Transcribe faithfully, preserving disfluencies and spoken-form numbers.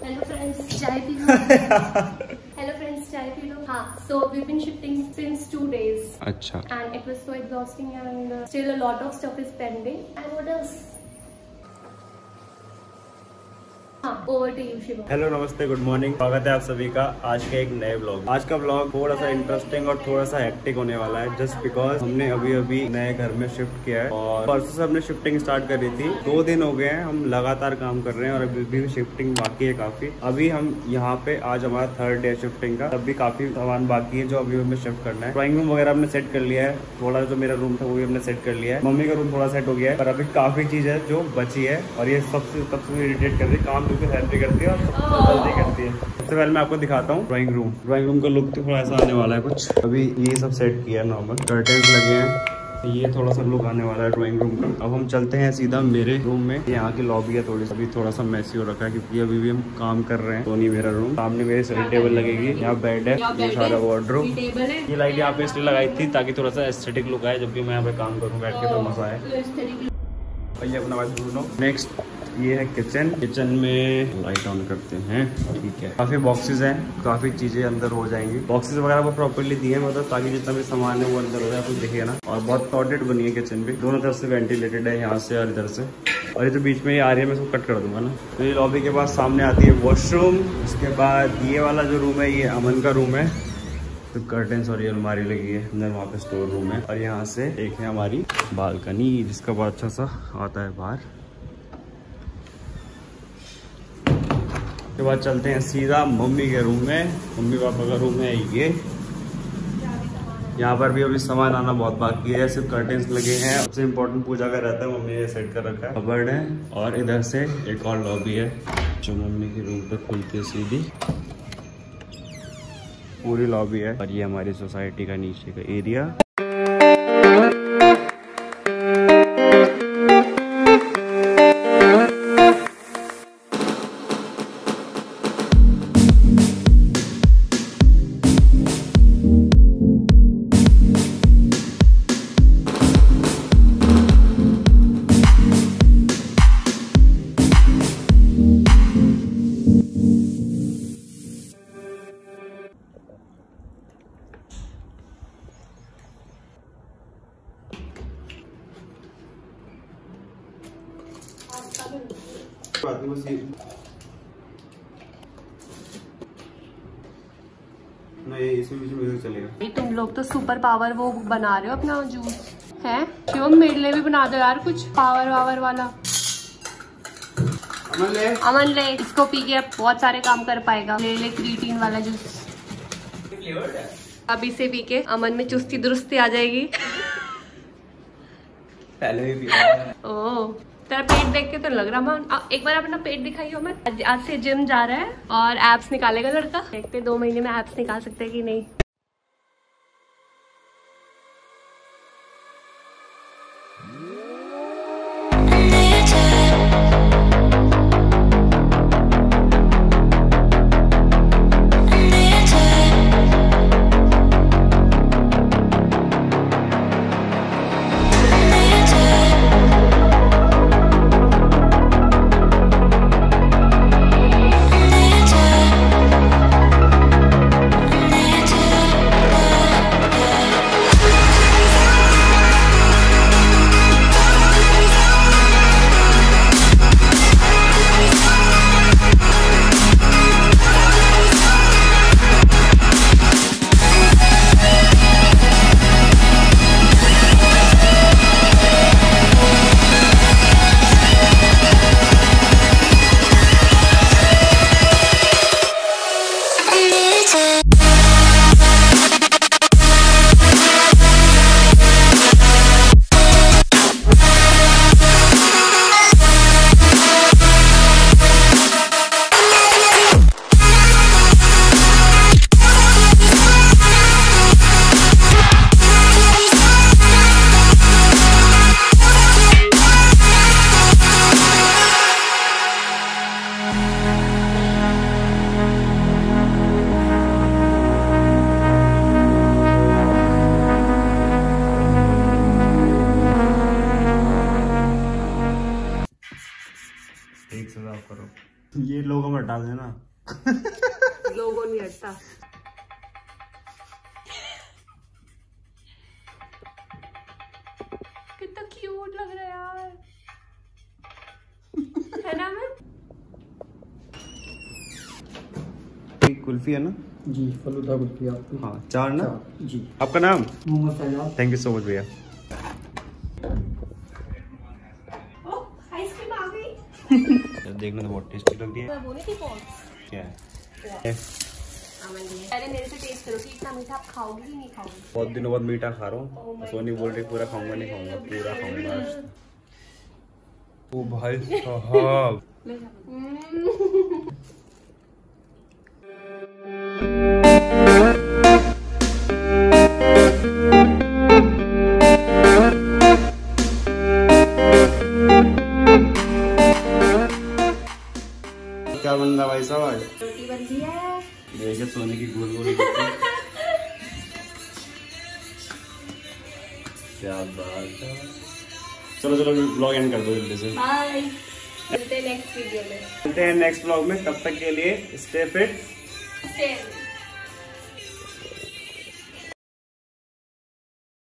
Hello friends, चाय पी लो। हेलो फ्रेंड्स, चाय पी लो। हाँ, so we've been shifting since two days. अच्छा. And it was so exhausting and uh, still a lot of stuff is pending. And what else? Hello, नमस्ते, good morning. स्वागत है आप सभी का आज के एक नए व्लॉग। आज का व्लॉग थोड़ा सा इंटरेस्टिंग और थोड़ा सा हेक्टिक होने वाला है, जस्ट बिकॉज हमने अभी अभी नए घर में शिफ्ट किया है और परसों से हमने शिफ्टिंग स्टार्ट करी थी। दो दिन हो गए हैं, हम लगातार काम कर रहे हैं और अभी भी शिफ्टिंग बाकी है काफी। अभी हम यहाँ पे आज हमारा थर्ड डे शिफ्टिंग का, तब भी काफी सामान बाकी है जो अभी हमें शिफ्ट करना है। ड्राइंग रूम वगैरह हमने सेट कर लिया है, थोड़ा जो मेरा रूम था वो भी हमने सेट कर लिया है। मम्मी का रूम थोड़ा सेट हो गया है, पर अभी काफी चीज है जो बची है और ये सबसे सबसे इरिटेट कर रही है, काम बिल्कुल हेल्प करती है और जल्दी करती है। सबसे पहले मैं आपको दिखाता हूँ ड्राइंग रूम। ड्राइंग रूम का लुक तो थोड़ा ऐसा आने वाला है कुछ। अभी ये सब सेट किया है, नॉर्मल कर्टेन्स लगे हैं, ये थोड़ा सा लुक आने वाला है ड्राइंग रूम का। अब हम चलते हैं सीधा मेरे रूम में। यहाँ की लॉबी है थोड़ी सी, अभी थोड़ा सा मैसी हो रखा है क्योंकि अभी भी हम काम कर रहे हैं। तो नहीं मेरा रूम, सामने मेरी स्टडी टेबल लगेगी, यहाँ बेड है, ये सारा वार्डरोब। ये लाइट यहाँ पे इसलिए लगाई थी ताकि थोड़ा सा एस्थेटिक लुक आए जब भी मैं यहाँ पे काम करूँ बैठ के, तो मजा आए। ये अपना बात। नेक्स्ट ये है किचन। किचन में लाइट ऑन करते हैं, ठीक है। काफी बॉक्सेस हैं, काफी चीजें अंदर हो जाएंगी। बॉक्सेस वगैरह वो प्रॉपर्ली दिए हैं, मतलब ताकि जितना भी सामान है वो अंदर हो जाए, कुछ दिखे ना। और बहुत सॉर्टेड बनी है किचन भी, दोनों तरफ से वेंटिलेटेड है, यहाँ से और इधर से। और ये जो बीच में ये आ रही है मैं इसको कट कर दूंगा ना। तो ये लॉबी के बाद सामने आती है वॉशरूम। उसके बाद ये वाला जो रूम है ये अमन का रूम है, तो कर्टेन्स और ये अलमारी लगी है अंदर, वहाँ पे स्टोर रूम है। और यहाँ से एक है हमारी बालकनी जिसका बहुत अच्छा सा आता है बाहर। के बाद चलते हैं सीधा मम्मी के रूम में। मम्मी पापा का रूम है ये। यहाँ पर भी अभी सामान आना बहुत बाकी है, सिर्फ कर्टेन्स लगे हैं। सबसे इम्पोर्टेंट पूजा का रहता है, मम्मी ने सेट कर रखा है। कबर्ड है और इधर से एक और लॉबी है जो मम्मी के रूम पे खुलती है सीधी, पूरी लॉबी है। और ये हमारी सोसाइटी का नीचे का एरिया। नहीं, इसमें भी चलेगा। तुम लोग तो सुपर पावर वो बना रहे हो अपना जूस है। क्यों, मेरे लिए भी बना दो यार कुछ पावर वावर वाला। अमन ले, अमन ले, इसको पी के अब बहुत सारे काम कर पाएगा। ले ले क्रिएटिन वाला जूस। अब इसे पी के अमन में चुस्ती दुरुस्ती आ जाएगी। पहले भी पिया। ओह, तेरा पेट देख के तो लग रहा man, एक बार अपना पेट दिखाइए। मैं आज से जिम जा रहा है और एब्स निकालेगा लड़का। देखते दो महीने में एब्स निकाल सकते हैं कि नहीं। हटा देना। लोगों नहीं हटता। कितना क्यूट लग रहा है यार, है ना? मैं कुल्फी है ना जी, फलूदा कुल्फी आपकी। हाँ, चार ना चार, जी। आपका नाम? Mohammad Faiyaz. Thank you so much भैया। आइसक्रीम आ गई। देखना तो बहुत टेस्टी लग रही है। वो नहीं थी कौन? क्या है? पहले मेरे से टेस्ट करो कि इतना मीठा आप खाओगे कि नहीं खाओगे। बहुत दिनों बाद मीठा खा रहा हूँ। सोनी बोल रही पूरा खाऊंगा, नहीं खाऊंगा, पूरा खाऊंगा। ओ भाई साहब, क्या बन रहा भाई साहब? रोटी बन रही है। देखिए सोनी की गोल गोल क्या बात है। चलो चलो ब्लॉग एंड कर दो जल्दी से। बाय, मिलते हैं नेक्स्ट वीडियो में। मिलते हैं नेक्स्ट ब्लॉग में, तब तक के लिए स्टे फिट। स्टे